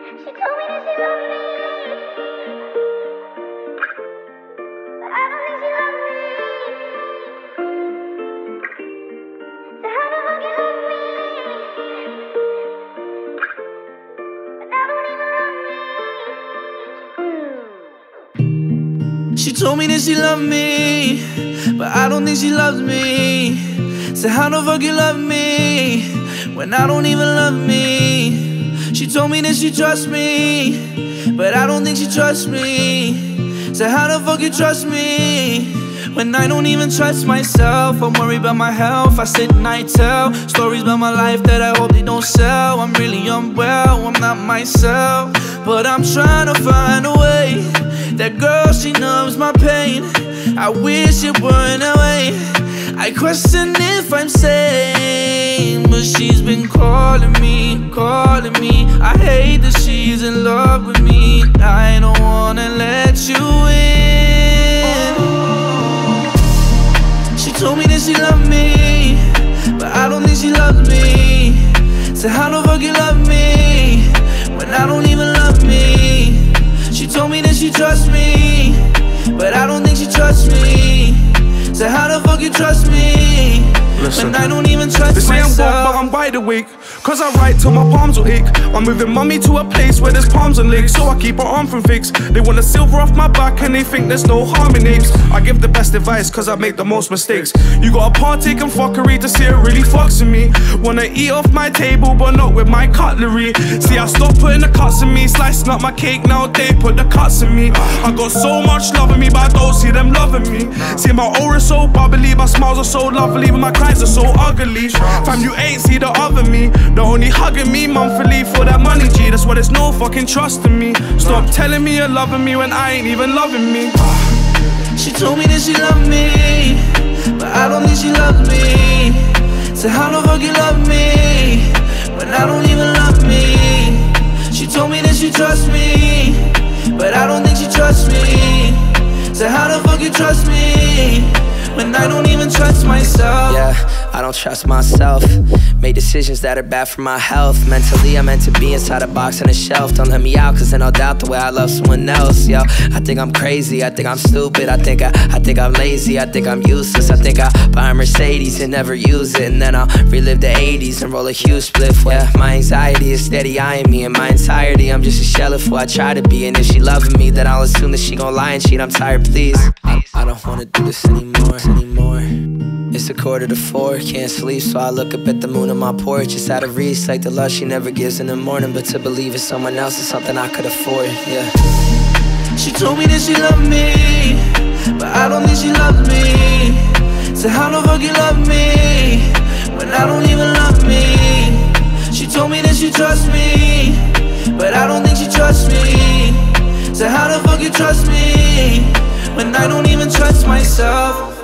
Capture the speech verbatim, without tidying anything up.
She told me that she loved me, but I don't think she loves me. So how the fuck you love me, but I don't even love me. She told me that she loved me, but I don't think she loves me. So how the fuck you love me when I don't even love me? She told me that she trusts me, but I don't think she trusts me. So how the fuck you trust me when I don't even trust myself? I'm worried about my health, I sit and I tell stories about my life that I hope they don't sell. I'm really unwell, I'm not myself, but I'm trying to find a way. That girl, she numbs my pain, I wish it weren't away. I question if I'm sane, but she's been calling me, calling me. I hate that she's in love with me, I don't wanna let you in. She told me that she loved me, but I don't think she loves me. So how the fuck you love me when I don't even love me? She told me that she trusts me, but I don't think she trusts me. So how the fuck you trust me Listen, when I don't even trust they say myself? I'm woke, but I'm wide awake, cause I write till my palms will ache. I'm moving mommy to a place where there's palms and legs, so I keep her arm from fixed. They want a silver off my back and they think there's no harm in apes. I give the best advice cause I make the most mistakes. You gotta partake in fuckery to see it really fucks with me. Wanna eat off my table but not with my cutlery. See, I stopped putting the cuts in me, slicing up my cake, now they put the cuts in me. I got so much love in me but I don't see them loving me. See, my aura's so bubbly, my smiles are so lovely, but my cries are so ugly. Fam, you ain't see the other me. They're only hugging me monthly for that money, G. That's why there's no fucking trust in me. Stop telling me you're loving me when I ain't even loving me. She told me that she loved me, but I don't think she loves me. So how the fuck you love me when I don't even love me? She told me that she trusts me, but I don't think she trusts me. So how the fuck you trust me when I don't even trust myself? Yeah, I don't trust myself. Made decisions that are bad for my health. Mentally, I'm meant to be inside a box on a shelf. Don't let me out, cause then I'll doubt the way I love someone else. Yo, I think I'm crazy, I think I'm stupid, I think I, I think I'm lazy, I think I'm useless. I think I buy a Mercedes and never use it, and then I'll relive the eighties and roll a huge spliff. Yeah, my anxiety is steady eyeing me. In my entirety, I'm just a shell of who I try to be. And if she loving me, then I'll assume that she gon' lie and cheat. I'm tired, please. I, I don't wanna do this anymore, anymore. It's a quarter to four, can't sleep, so I look up at the moon on my porch. It's out of reach, like the love she never gives in the morning. But to believe in someone else is something I could afford, yeah. She told me that she loved me, but I don't think she loves me. So how the fuck you love me when I don't even love me? She told me that she trusts me, but I don't think she trusts me. So how the fuck you trust me when I don't even trust myself?